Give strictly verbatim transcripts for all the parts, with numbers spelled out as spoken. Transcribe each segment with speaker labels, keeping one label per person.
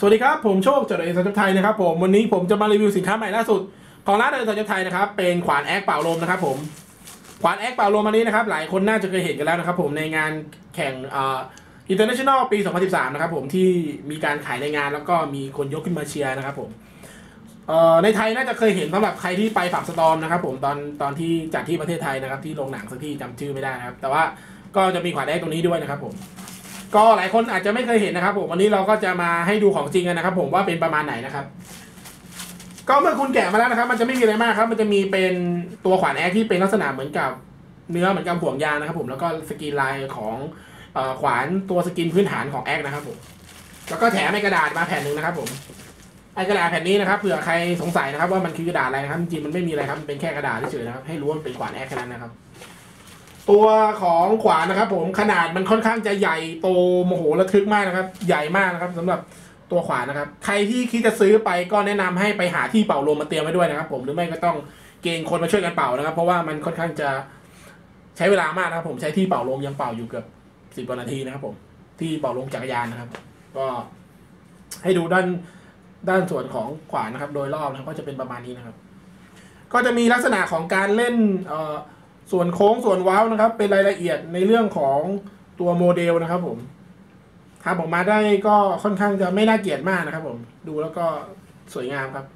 Speaker 1: สวัสดีครับผมโชคจากเอสัญชัยไทยนะครับผมวันนี้ผมจะมารีวิวสินค้าใหม่ล่าสุดของร้านเอสัญชัยไทยนะครับเป็นขวานแอคเป่าลมนะครับผมขวานแอคเป่าลมอันนี้นะครับหลายคนน่าจะเคยเห็นกันแล้วนะครับผมในงานแข่งเอ่อ International ปี สองพันสิบสาม นะครับผมที่มีการขายในงานแล้วก็มีคนยกขึ้นมาเชียร์นะครับผมเอ่อในไทยน่าจะเคยเห็นสำหรับใครที่ไปฝักสตอมนะครับผมตอนตอนที่จัดที่ประเทศไทยนะครับที่โรงหนังสักที่จำชื่อไม่ได้นะครับแต่ว่าก็จะมีขวานแอคตรงนี้ด้วยนะครับผมก็หลายคนอาจจะไม่เคยเห็นนะครับผมวันนี้เราก็จะมาให้ดูของจริงกันนะครับผมว่าเป็นประมาณไหนนะครับก็เมื่อคุณแกะมาแล้วนะครับมันจะไม่มีอะไรมากครับมันจะมีเป็นตัวขวานแอคที่เป็นลักษณะเหมือนกับเนื้อเหมือนกับห่วงยางนะครับผมแล้วก็สกรีนลายของขวานตัวสกรีนพื้นฐานของแอคนะครับผมแล้วก็แถมไอ้กระดาษมาแผ่นหนึ่งนะครับผมไอ้กระดาษแผ่นนี้นะครับเผื่อใครสงสัยนะครับว่ามันคือกระดาษอะไรนะครับจริงๆมันไม่มีอะไรครับมันเป็นแค่กระดาษเฉยๆนะครับให้รู้ว่ามันเป็นขวานแอคแค่นั้นนะครับตัวของขวานนะครับผมขนาดมันค่อนข้างจะใหญ่โตโมโหระทึกมากนะครับใหญ่มากนะครับสำหรับตัวขวานนะครับใครที่คิดจะซื้อไปก็แนะนำให้ไปหาที่เป่าลมมาเตรียมไว้ด้วยนะครับผมหรือไม่ก็ต้องเกณฑ์คนมาช่วยกันเป่านะครับเพราะว่ามันค่อนข้างจะใช้เวลามากนะครับผมใช้ที่เป่าลมยังเป่าอยู่เกือบสิบนาทีนะครับผมที่เป่าลมจักรยานนะครับก็ให้ดูด้านด้านส่วนของขวานนะครับโดยรอบนะครับก็จะเป็นประมาณนี้นะครับก็จะมีลักษณะของการเล่นเอ่อส่วนโค้งส่วนเว้านะครับเป็นรายละเอียดในเรื่องของตัวโมเดลนะครับผมทำออกมาได้ก็ค่อนข้างจะไม่น่าเกลียดมากนะครับผมดูแล้วก็สวยงามครับ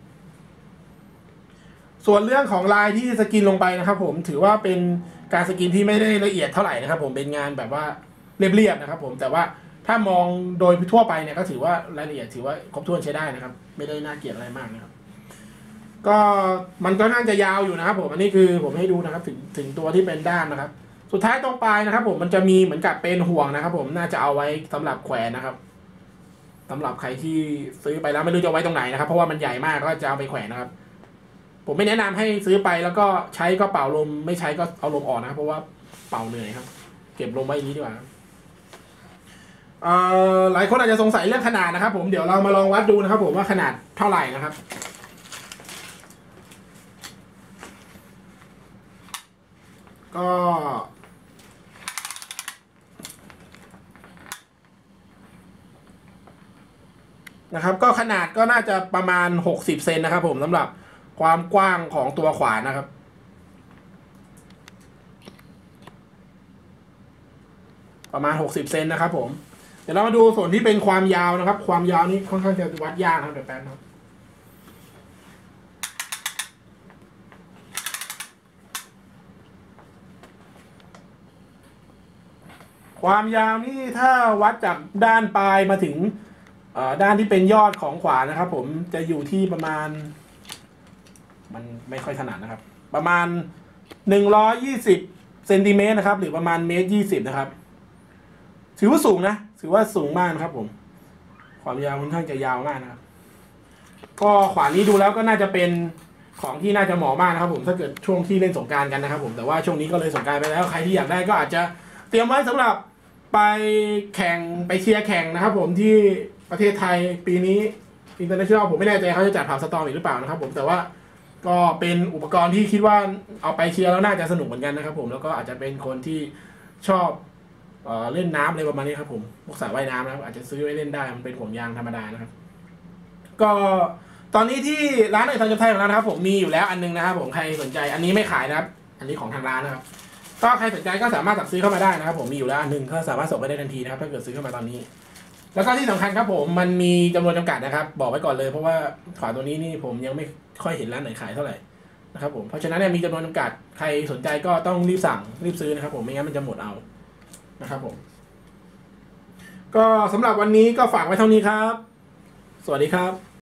Speaker 1: ส่วนเรื่องของลายที่สกรีนลงไปนะครับผมถือว่าเป็นการสกรีนที่ไม่ได้ละเอียดเท่าไหร่นะครับผมเป็นงานแบบว่าเรียบๆนะครับผมแต่ว่าถ้ามองโดยทั่วไปเนี่ยก็ถือว่ารายละเอียดถือว่าครบถ้วนใช้ได้นะครับไม่ได้น่าเกลียดอะไรมากนะครับก็มันก็น่าจะยาวอยู่นะครับผมอันนี้คือผมให้ดูนะครับถึงถึงตัวที่เป็นด้านนะครับสุดท้ายตรงปลายนะครับผมมันจะมีเหมือนกับเป็นห่วงนะครับผมน่าจะเอาไว้สำหรับแขวนนะครับสำหรับใครที่ซื้อไปแล้วไม่รู้จะไว้ตรงไหนนะครับเพราะว่ามันใหญ่มากก็จะเอาไปแขวนนะครับผมไม่แนะนำให้ซื้อไปแล้วก็ใช้ก็เป่าลมไม่ใช้ก็เอาลมออกนะครับเพราะว่าเป่าเหนื่อยครับเก็บลมไว้อย่างนี้ดีกว่าเอ่อหลายคนอาจจะสงสัยเรื่องขนาดนะครับผมเดี๋ยวเรามาลองวัดดูนะครับผมว่าขนาดเท่าไหร่นะครับก็นะครับก็ขนาดก็น่าจะประมาณหกสิบเซนนะครับผมสำหรับความกว้างของตัวขวานนะครับประมาณหกสิบเซนนะครับผมเดี๋ยวเรามาดูส่วนที่เป็นความยาวนะครับความยาวนี้ค่อนข้างจะวัดยากนะครับเดี๋ยวแป๊บนะครับความยาวนี่ถ้าวัดจากด้านปลายมาถึงด้านที่เป็นยอดของขวานนะครับผมจะอยู่ที่ประมาณมันไม่ค่อยถนัดนะครับประมาณหนึ่งร้อยยี่สิบเซนติเมตรนะครับหรือประมาณเมตรยี่สิบนะครับถือว่าสูงนะถือว่าสูงมากนะครับผมความยาวค่อนข้างจะยาวมากนะครับก็ขวานนี้ดูแล้วก็น่าจะเป็นของที่น่าจะเหมาะมากนะครับผมถ้าเกิดช่วงที่เล่นสงกรานต์กันนะครับผมแต่ว่าช่วงนี้ก็เลยสงกรานต์ไปแล้วใครที่อยากได้ก็อาจจะเตรียมไว้สำหรับไปแข่งไปเชียร์แข่งนะครับผมที่ประเทศไทยปีนี้อินเตอร์เนชั่นแนลผมไม่แน่ใจเขาจะจัดผับสตอมอีกหรือเปล่านะครับผมแต่ว่าก็เป็นอุปกรณ์ที่คิดว่าเอาไปเชียร์แล้วน่าจะสนุกเหมือนกันนะครับผมแล้วก็อาจจะเป็นคนที่ชอบเอ่อเล่นน้ำอะไรประมาณนี้ครับผมพวกสระว่ายน้ำนะครับอาจจะซื้อไว้เล่นได้มันเป็นห่วงยางธรรมดานะครับก็ตอนนี้ที่ร้านไอทอนจับไทยของเรานะครับผมมีอยู่แล้วอันนึงนะครับผมใครสนใจอันนี้ไม่ขายนะครับอันนี้ของทางร้านนะครับก็ใครสนใจก็สามารถสั่งซื้อเข้ามาได้นะครับผมมีอยู่แล้วอันนึงก็สามารถส่งไปได้ทันทีนะครับถ้าเกิดซื้อเข้ามาตอนนี้แล้วก็ที่สำคัญครับผมมันมีจำนวนจำกัดนะครับบอกไว้ก่อนเลยเพราะว่าขวานตัวนี้นี่ผมยังไม่ค่อยเห็นร้านไหนขายเท่าไหร่นะครับผมเพราะฉะนั้นเนี่ยมีจำนวนจำกัดใครสนใจก็ต้องรีบสั่งรีบซื้อนะครับผมไม่งั้นมันจะหมดเอานะครับผมก็สำหรับวันนี้ก็ฝากไว้เท่านี้ครับสวัสดีครับ